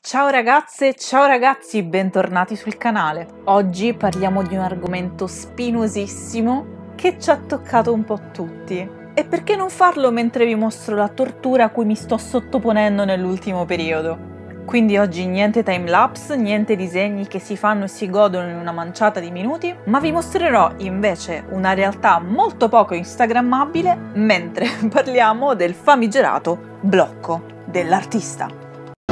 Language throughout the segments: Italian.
Ciao ragazze, ciao ragazzi, bentornati sul canale. Oggi parliamo di un argomento spinosissimo che ci ha toccato un po' tutti. E perché non farlo mentre vi mostro la tortura a cui mi sto sottoponendo nell'ultimo periodo? Quindi oggi niente timelapse, niente disegni che si fanno e si godono in una manciata di minuti, ma vi mostrerò invece una realtà molto poco instagrammabile mentre parliamo del famigerato blocco dell'artista.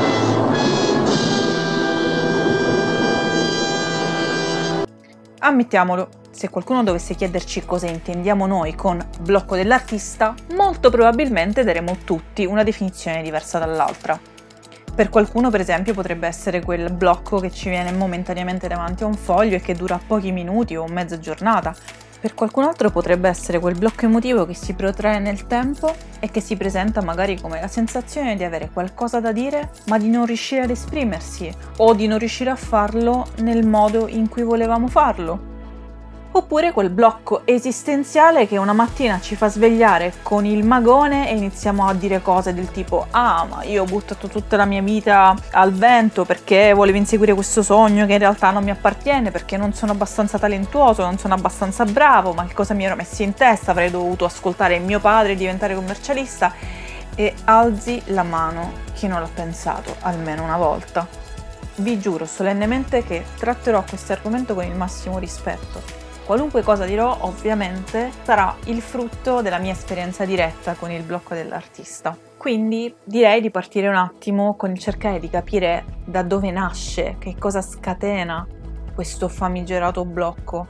Ammettiamolo, se qualcuno dovesse chiederci cosa intendiamo noi con blocco dell'artista, molto probabilmente daremo tutti una definizione diversa dall'altra. Per qualcuno, per esempio, potrebbe essere quel blocco che ci viene momentaneamente davanti a un foglio e che dura pochi minuti o mezza giornata. Per qualcun altro potrebbe essere quel blocco emotivo che si protrae nel tempo e che si presenta magari come la sensazione di avere qualcosa da dire ma di non riuscire ad esprimersi o di non riuscire a farlo nel modo in cui volevamo farlo. Oppure quel blocco esistenziale che una mattina ci fa svegliare con il magone e iniziamo a dire cose del tipo «Ah, ma io ho buttato tutta la mia vita al vento perché volevo inseguire questo sogno che in realtà non mi appartiene, perché non sono abbastanza talentuoso, non sono abbastanza bravo, ma che cosa mi ero messo in testa, avrei dovuto ascoltare mio padre e diventare commercialista». E alzi la mano chi non l'ha pensato almeno una volta. Vi giuro solennemente che tratterò questo argomento con il massimo rispetto. Qualunque cosa dirò, ovviamente, sarà il frutto della mia esperienza diretta con il blocco dell'artista. Quindi direi di partire un attimo con il cercare di capire da dove nasce, che cosa scatena questo famigerato blocco.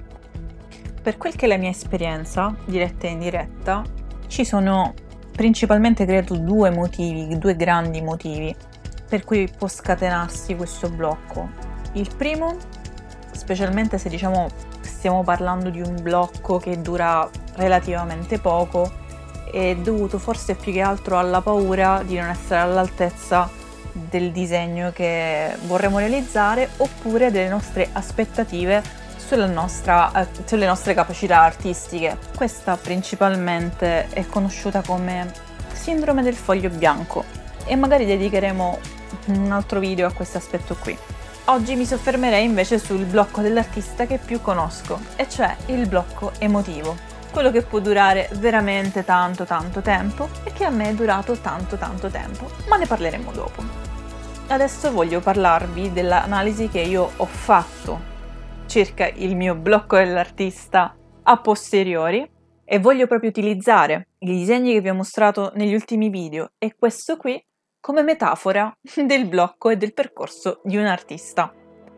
Per quel che è la mia esperienza, diretta e indiretta, ci sono principalmente, credo, due grandi motivi per cui può scatenarsi questo blocco. Il primo, specialmente se stiamo parlando di un blocco che dura relativamente poco, è dovuto forse più che altro alla paura di non essere all'altezza del disegno che vorremmo realizzare oppure delle nostre aspettative sulle nostre capacità artistiche. Questa principalmente è conosciuta come sindrome del foglio bianco e magari dedicheremo un altro video a questo aspetto qui. Oggi mi soffermerei invece sul blocco dell'artista che più conosco, e cioè il blocco emotivo, quello che può durare veramente tanto tempo e che a me è durato tanto tempo, ma ne parleremo dopo. Adesso voglio parlarvi dell'analisi che io ho fatto circa il mio blocco dell'artista a posteriori e voglio proprio utilizzare i disegni che vi ho mostrato negli ultimi video e questo qui come metafora del blocco e del percorso di un artista.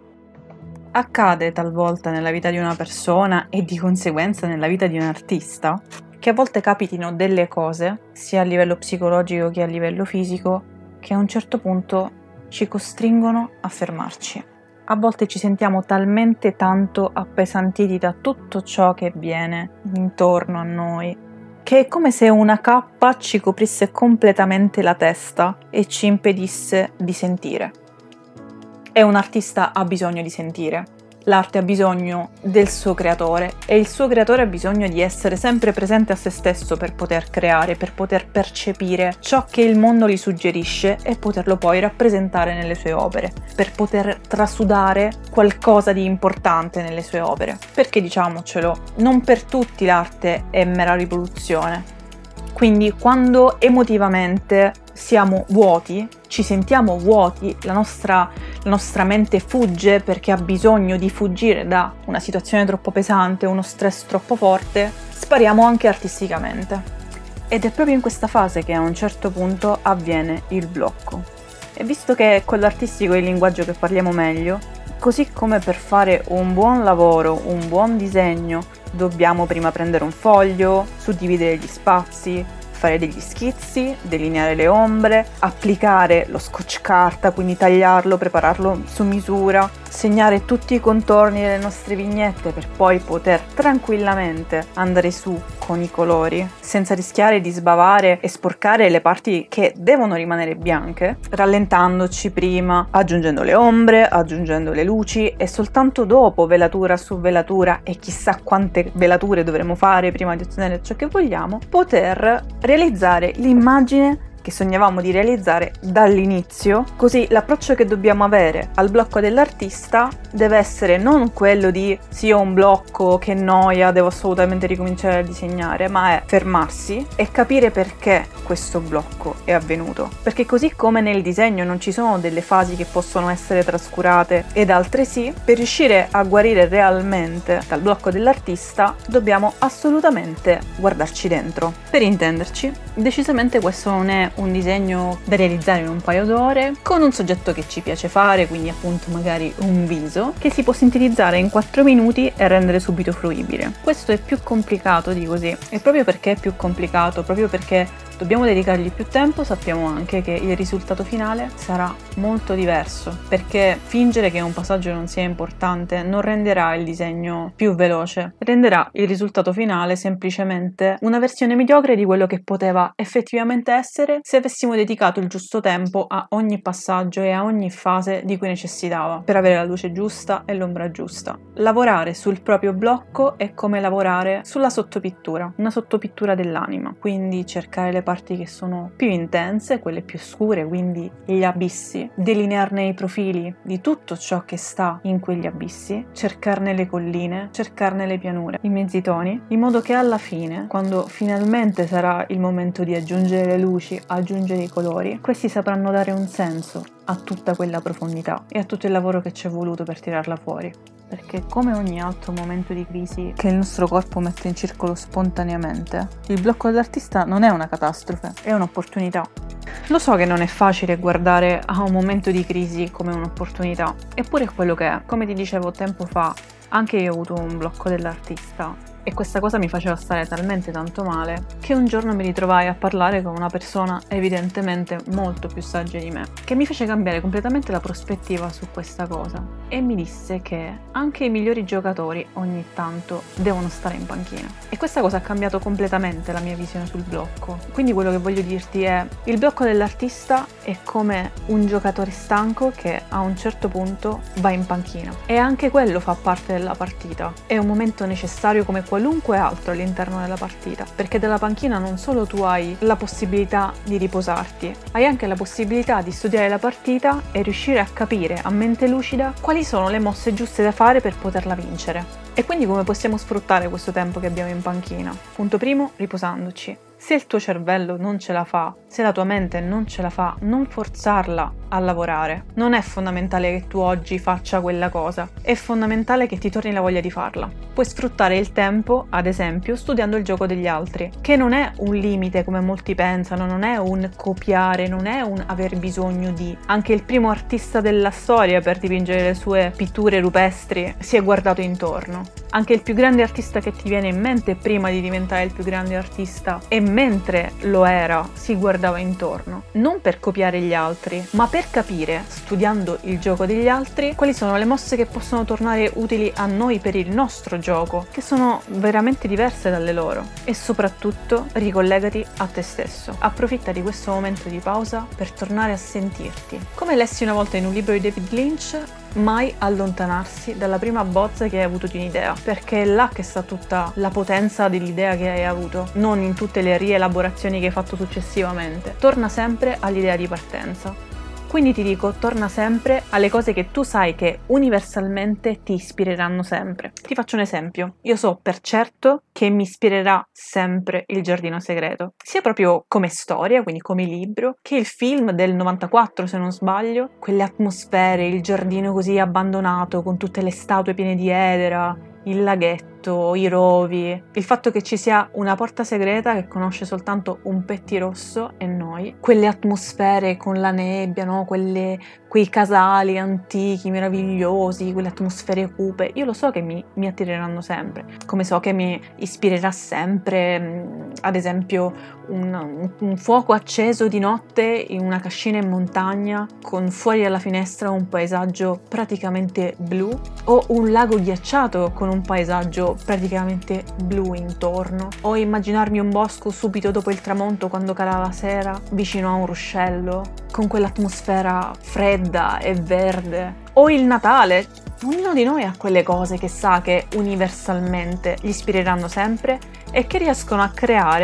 Accade talvolta nella vita di una persona e di conseguenza nella vita di un artista che a volte capitino delle cose, sia a livello psicologico che a livello fisico, che a un certo punto ci costringono a fermarci. A volte ci sentiamo talmente tanto appesantiti da tutto ciò che avviene intorno a noi, che è come se una cappa ci coprisse completamente la testa e ci impedisse di sentire. E un artista ha bisogno di sentire. L'arte ha bisogno del suo creatore e il suo creatore ha bisogno di essere sempre presente a se stesso per poter creare, per poter percepire ciò che il mondo gli suggerisce e poterlo poi rappresentare nelle sue opere, per poter trasudare qualcosa di importante nelle sue opere. Perché diciamocelo, non per tutti l'arte è mera riproduzione. Quindi quando emotivamente siamo vuoti, ci sentiamo vuoti, la nostra mente fugge perché ha bisogno di fuggire da una situazione troppo pesante, uno stress troppo forte, spariamo anche artisticamente. Ed è proprio in questa fase che a un certo punto avviene il blocco. E visto che quello artistico è il linguaggio che parliamo meglio, così come per fare un buon lavoro, un buon disegno, dobbiamo prima prendere un foglio, suddividere gli spazi, fare degli schizzi, delineare le ombre, applicare lo scotch carta, quindi tagliarlo, prepararlo su misura, segnare tutti i contorni delle nostre vignette per poi poter tranquillamente andare su con i colori, senza rischiare di sbavare e sporcare le parti che devono rimanere bianche, rallentandoci prima, aggiungendo le ombre, aggiungendo le luci e soltanto dopo, velatura su velatura e chissà quante velature dovremo fare prima di ottenere ciò che vogliamo, poter realizzare l'immagine che sognavamo di realizzare dall'inizio, così l'approccio che dobbiamo avere al blocco dell'artista deve essere non quello di sì, ho un blocco, che noia, devo assolutamente ricominciare a disegnare, ma è fermarsi e capire perché questo blocco è avvenuto. Perché così come nel disegno non ci sono delle fasi che possono essere trascurate ed altre sì, per riuscire a guarire realmente dal blocco dell'artista dobbiamo assolutamente guardarci dentro. Per intenderci, decisamente questo non è un disegno da realizzare in un paio d'ore con un soggetto che ci piace fare, quindi appunto magari un viso che si può sintetizzare in 4 minuti e rendere subito fruibile. Questo è più complicato di così, e proprio perché è più complicato, proprio perché dobbiamo dedicargli più tempo, sappiamo anche che il risultato finale sarà molto diverso, perché fingere che un passaggio non sia importante non renderà il disegno più veloce, renderà il risultato finale semplicemente una versione mediocre di quello che poteva effettivamente essere se avessimo dedicato il giusto tempo a ogni passaggio e a ogni fase di cui necessitava, per avere la luce giusta e l'ombra giusta. Lavorare sul proprio blocco è come lavorare sulla sottopittura, una sottopittura dell'anima, quindi cercare le parti che sono più intense, quelle più scure, quindi gli abissi, delinearne i profili di tutto ciò che sta in quegli abissi, cercarne le colline, cercarne le pianure, i mezzi toni, in modo che alla fine, quando finalmente sarà il momento di aggiungere le luci, aggiungere i colori, questi sapranno dare un senso a tutta quella profondità e a tutto il lavoro che ci è voluto per tirarla fuori. Perché come ogni altro momento di crisi che il nostro corpo mette in circolo spontaneamente, il blocco dell'artista non è una catastrofe, è un'opportunità. Lo so che non è facile guardare a un momento di crisi come un'opportunità, eppure è quello che è. Come ti dicevo tempo fa, anche io ho avuto un blocco dell'artista e questa cosa mi faceva stare talmente tanto male che un giorno mi ritrovai a parlare con una persona evidentemente molto più saggia di me, che mi fece cambiare completamente la prospettiva su questa cosa e mi disse che anche i migliori giocatori ogni tanto devono stare in panchina. E questa cosa ha cambiato completamente la mia visione sul blocco. Quindi quello che voglio dirti è: il blocco dell'artista è come un giocatore stanco che a un certo punto va in panchina, e anche quello fa parte della partita, è un momento necessario come qualunque altro all'interno della partita, perché dalla panchina non solo tu hai la possibilità di riposarti, hai anche la possibilità di studiare la partita e riuscire a capire a mente lucida quali sono le mosse giuste da fare per poterla vincere. E quindi come possiamo sfruttare questo tempo che abbiamo in panchina? Punto primo, riposandoci. Se il tuo cervello non ce la fa, se la tua mente non ce la fa, non forzarla a lavorare. Non è fondamentale che tu oggi faccia quella cosa, è fondamentale che ti torni la voglia di farla. Puoi sfruttare il tempo, ad esempio, studiando il gioco degli altri, che non è un limite come molti pensano, non è un copiare, non è un aver bisogno di. Anche il primo artista della storia per dipingere le sue pitture rupestri si è guardato intorno. Anche il più grande artista che ti viene in mente prima di diventare il più grande artista, e mentre lo era si guardava intorno, non per copiare gli altri, ma per capire, studiando il gioco degli altri, quali sono le mosse che possono tornare utili a noi per il nostro gioco, che sono veramente diverse dalle loro. E soprattutto ricollegati a te stesso. Approfitta di questo momento di pausa per tornare a sentirti. Come lessi una volta in un libro di David Lynch, mai allontanarsi dalla prima bozza che hai avuto di un'idea, perché è là che sta tutta la potenza dell'idea che hai avuto, non in tutte le rielaborazioni che hai fatto successivamente. Torna sempre all'idea di partenza. Quindi ti dico, torna sempre alle cose che tu sai che universalmente ti ispireranno sempre. Ti faccio un esempio. Io so per certo che mi ispirerà sempre Il Giardino Segreto, sia proprio come storia, quindi come libro, che il film del 94, se non sbaglio. Quelle atmosfere, il giardino così abbandonato con tutte le statue piene di edera, il laghetto, i rovi, il fatto che ci sia una porta segreta che conosce soltanto un pettirosso e noi, quelle atmosfere con la nebbia, no? Quei casali antichi, meravigliosi, quelle atmosfere cupe, io lo so che mi attireranno sempre, come so che mi ispirerà sempre, ad esempio, un fuoco acceso di notte in una cascina in montagna con fuori dalla finestra un paesaggio praticamente blu, o un lago ghiacciato con un paesaggio praticamente blu intorno, o immaginarmi un bosco subito dopo il tramonto quando cala la sera vicino a un ruscello con quell'atmosfera fredda e verde, o il Natale. Ognuno di noi ha quelle cose che sa che universalmente gli ispireranno sempre e che riescono a creare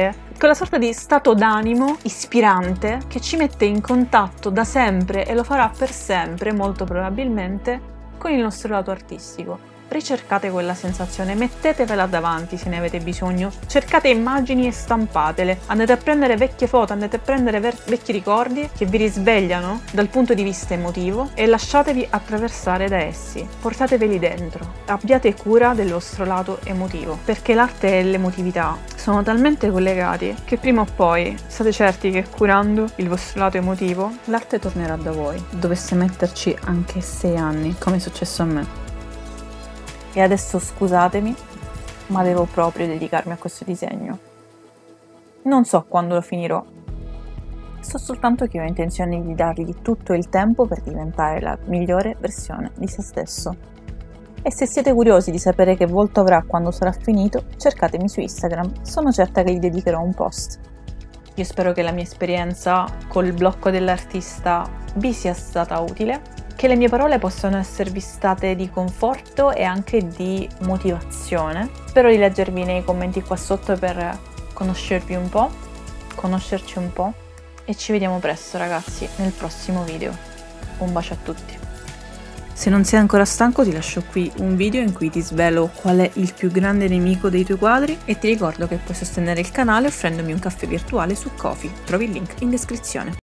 quella sorta di stato d'animo ispirante che ci mette in contatto da sempre e lo farà per sempre, molto probabilmente, con il nostro lato artistico. Ricercate quella sensazione, mettetevela davanti se ne avete bisogno, cercate immagini e stampatele, andate a prendere vecchie foto, andate a prendere vecchi ricordi che vi risvegliano dal punto di vista emotivo e lasciatevi attraversare da essi, portateveli dentro, abbiate cura del vostro lato emotivo, perché l'arte e l'emotività sono talmente collegati che prima o poi state certi che curando il vostro lato emotivo l'arte tornerà da voi. Dovesse metterci anche 6 anni, come è successo a me. E adesso scusatemi, ma devo proprio dedicarmi a questo disegno. Non so quando lo finirò. So soltanto che ho intenzione di dargli tutto il tempo per diventare la migliore versione di se stesso. E se siete curiosi di sapere che volto avrà quando sarà finito, cercatemi su Instagram, sono certa che gli dedicherò un post. Io spero che la mia esperienza col blocco dell'artista vi sia stata utile, che le mie parole possano esservi state di conforto e anche di motivazione. Spero di leggervi nei commenti qua sotto per conoscerci un po' e ci vediamo presto ragazzi nel prossimo video. Un bacio a tutti. Se non sei ancora stanco ti lascio qui un video in cui ti svelo qual è il più grande nemico dei tuoi quadri e ti ricordo che puoi sostenere il canale offrendomi un caffè virtuale su Ko-fi, trovi il link in descrizione.